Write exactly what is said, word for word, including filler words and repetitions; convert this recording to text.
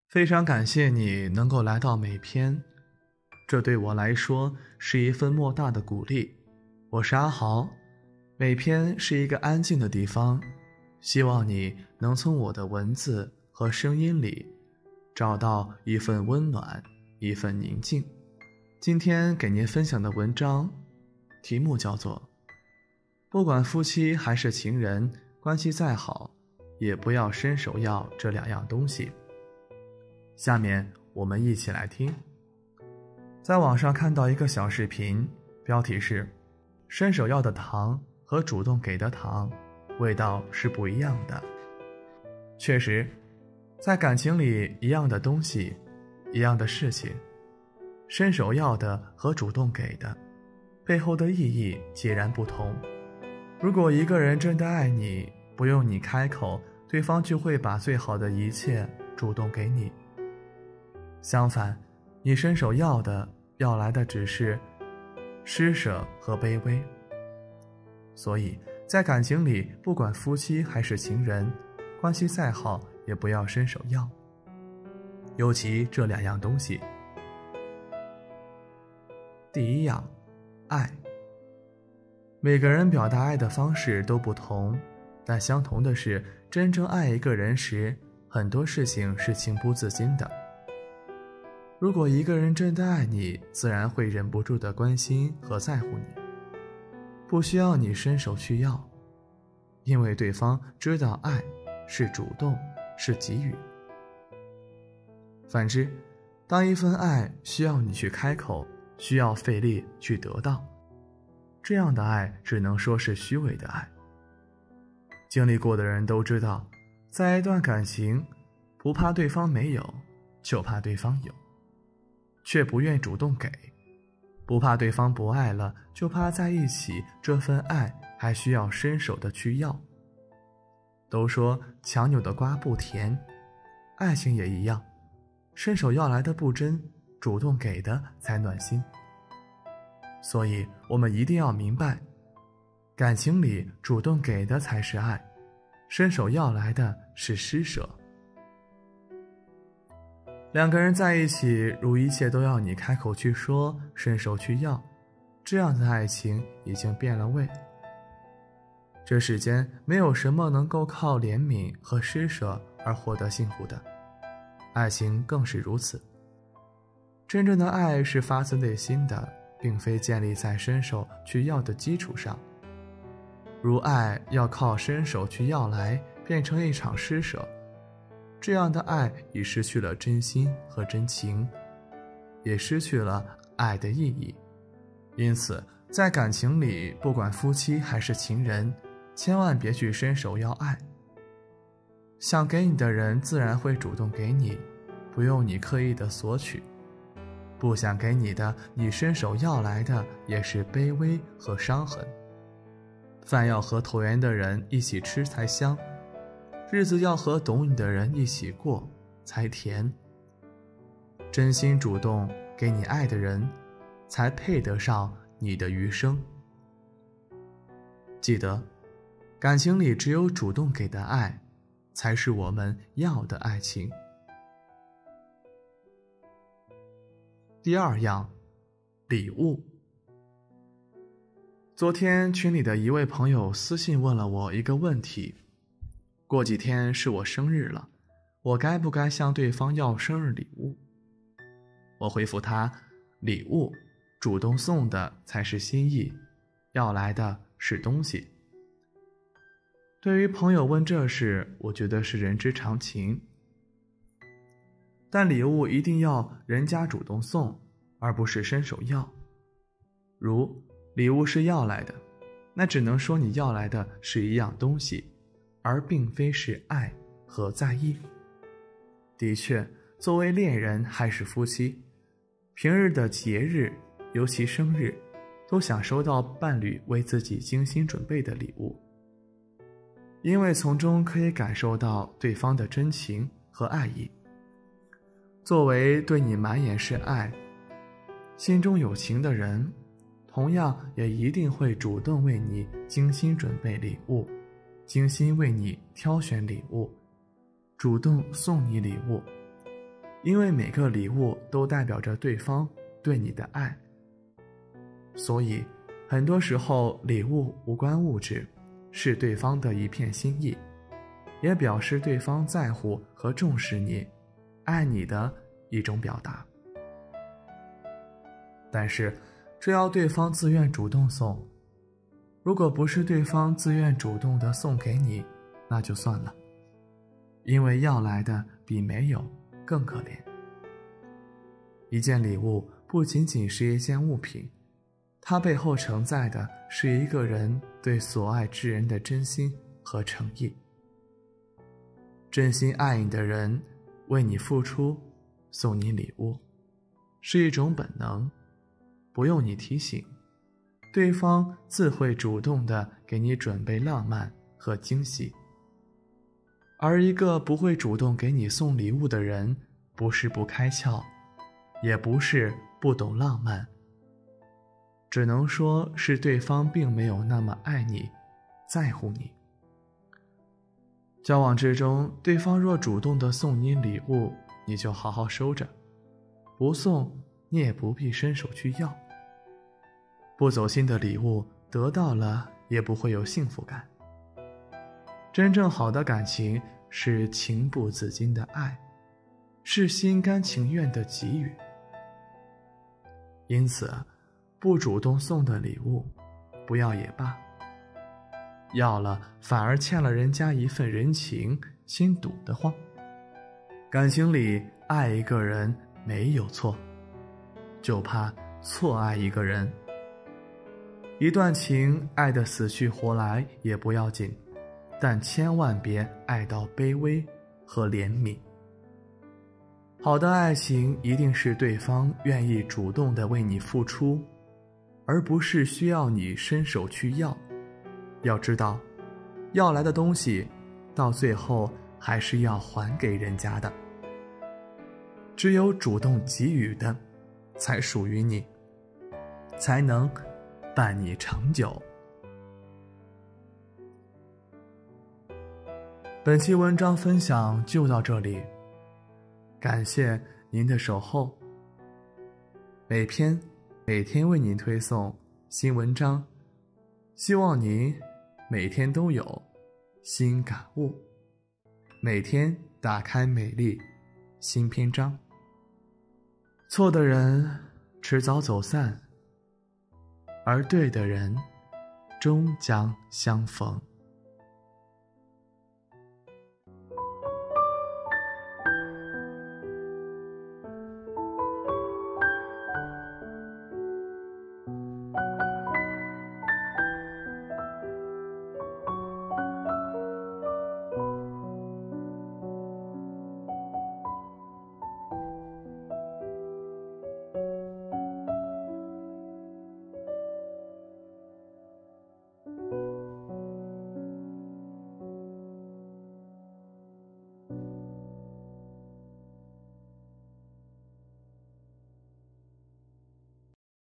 非常感谢你能够来到美篇，这对我来说是一份莫大的鼓励。我是阿豪，美篇是一个安静的地方，希望你能从我的文字和声音里找到一份温暖，一份宁静。今天给您分享的文章题目叫做不管夫妻还是情人，关系再好也不要伸手要这两样东西。下面我们一起来听。在网上看到一个小视频，标题是伸手要的糖和主动给的糖味道是不一样的。确实，在感情里，一样的东西，一样的事情，伸手要的和主动给的背后的意义截然不同。如果一个人真的爱你，不用你开口，对方就会把最好的一切主动给你。相反，你伸手要的要来的只是施舍和卑微。所以在感情里，不管夫妻还是情人，关系再好也不要伸手要，尤其这两样东西。第一样，爱。每个人表达爱的方式都不同，但相同的是，真正爱一个人时，很多事情是情不自禁的。如果一个人真的爱你，自然会忍不住的关心和在乎你，不需要你伸手去要，因为对方知道爱是主动，是给予。反之，当一份爱需要你去开口，需要费力去得到，这样的爱只能说是虚伪的爱。经历过的人都知道，在一段感情，不怕对方没有，就怕对方有，却不愿主动给，不怕对方不爱了，就怕在一起这份爱还需要伸手的去要。都说强扭的瓜不甜，爱情也一样，伸手要来的不真，主动给的才暖心。所以我们一定要明白，感情里主动给的才是爱，伸手要来的是施舍。两个人在一起，如一切都要你开口去说，伸手去要，这样的爱情已经变了味。这世间没有什么能够靠怜悯和施舍而获得幸福的，爱情更是如此。真正的爱是发自内心的，并非建立在伸手去要的基础上。如爱要靠伸手去要来，变成一场施舍，这样的爱已失去了真心和真情，也失去了爱的意义。因此，在感情里，不管夫妻还是情人，千万别去伸手要爱。想给你的人自然会主动给你，不用你刻意的索取。不想给你的，你伸手要来的也是卑微和伤痕。饭要和投缘的人一起吃才香，日子要和懂你的人一起过才甜。真心主动给你爱的人，才配得上你的余生。记得，感情里只有主动给的爱，才是我们要的爱情。第二样，礼物。昨天群里的一位朋友私信问了我一个问题，过几天是我生日了，我该不该向对方要生日礼物？我回复他，礼物主动送的才是心意，要来的是东西。对于朋友问这事，我觉得是人之常情，但礼物一定要人家主动送，而不是伸手要。如礼物是要来的，那只能说你要来的是一样东西，而并非是爱和在意。的确，作为恋人还是夫妻，平日的节日，尤其生日，都想收到伴侣为自己精心准备的礼物，因为从中可以感受到对方的真情和爱意。作为对你满眼是爱，心中有情的人，同样也一定会主动为你精心准备礼物，精心为你挑选礼物，主动送你礼物。 因为每个礼物都代表着对方对你的爱。所以很多时候礼物无关物质，是对方的一片心意，也表示对方在乎和重视你、爱你的一种表达。但是这要对方自愿主动送，如果不是对方自愿主动的送给你，那就算了，因为要来的比没有更可怜。一件礼物不仅仅是一件物品，它背后承载的是一个人对所爱之人的真心和诚意。真心爱你的人为你付出，送你礼物，是一种本能，不用你提醒，对方自会主动地给你准备浪漫和惊喜。而一个不会主动给你送礼物的人，不是不开窍，也不是不懂浪漫，只能说是对方并没有那么爱你，在乎你。交往之中，对方若主动地送你礼物，你就好好收着，不送你也不必伸手去要。不走心的礼物得到了也不会有幸福感。真正好的感情是情不自禁的爱，是心甘情愿的给予。因此不主动送的礼物不要也罢，要了反而欠了人家一份人情，心堵得慌。感情里爱一个人没有错，就怕错爱一个人。一段情爱得死去活来也不要紧，但千万别爱到卑微和怜悯。好的爱情一定是对方愿意主动地为你付出，而不是需要你伸手去要。要知道，要来的东西到最后还是要还给人家的。只有主动给予的才属于你，才能伴你长久。本期文章分享就到这里，感谢您的守候。每篇每天为您推送新文章，希望您每天都有新感悟，每天打开美丽新篇章。错的人迟早走散，而对的人终将相逢。